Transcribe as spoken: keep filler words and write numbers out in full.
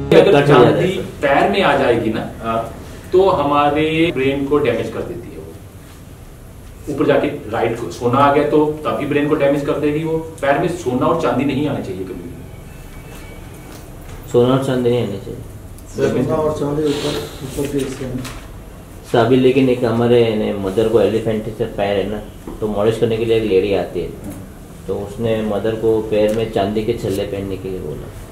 अगर चांदी पैर में आ जाएगी ना तो हमारे ब्रेन को डैमेज कर देती है वो। ऊपर जाके राइट को सोना आ गया तो तभी ब्रेन को डैमेज कर देगी वो। पैर में सोना और चांदी नहीं आना चाहिए कभी भी। सोना और चांदी नहीं आनी चाहिए। सोना और चांदी ऊपर ऊपर के हिस्से में अभी लेकिन एक हमारे मदर को एलिफेंट से पैर है ना, तो मॉलिश करने के लिए एक लेडी आती है, तो उसने मदर को पैर में चांदी के छल्ले पहनने के लिए बोला।